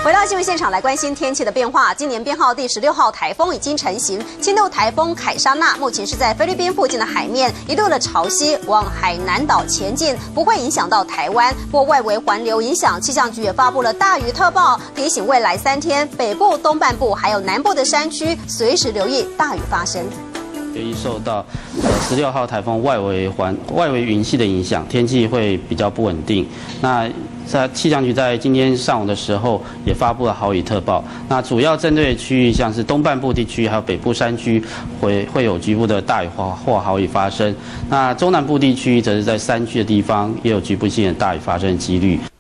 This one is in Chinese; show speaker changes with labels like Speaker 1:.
Speaker 1: 回到新闻现场来关心天气的变化。今年编号第16号台风已经成型，轻度台风凯莎娜目前是在菲律宾附近的海面，一路的潮汐往海南岛前进，不会影响到台湾。不过外围环流影响，气象局也发布了大雨特报，提醒未来3天北部、东半部还有南部的山区随时留意大雨发生。
Speaker 2: 由于受到16号台风外围云系的影响，天气会比较不稳定。那在气象局在今天上午的时候也发布了豪雨特报。那主要针对区域像是东半部地区还有北部山区会有局部的大雨或豪雨发生。那中南部地区则是在山区的地方也有局部性的大雨发生的几率。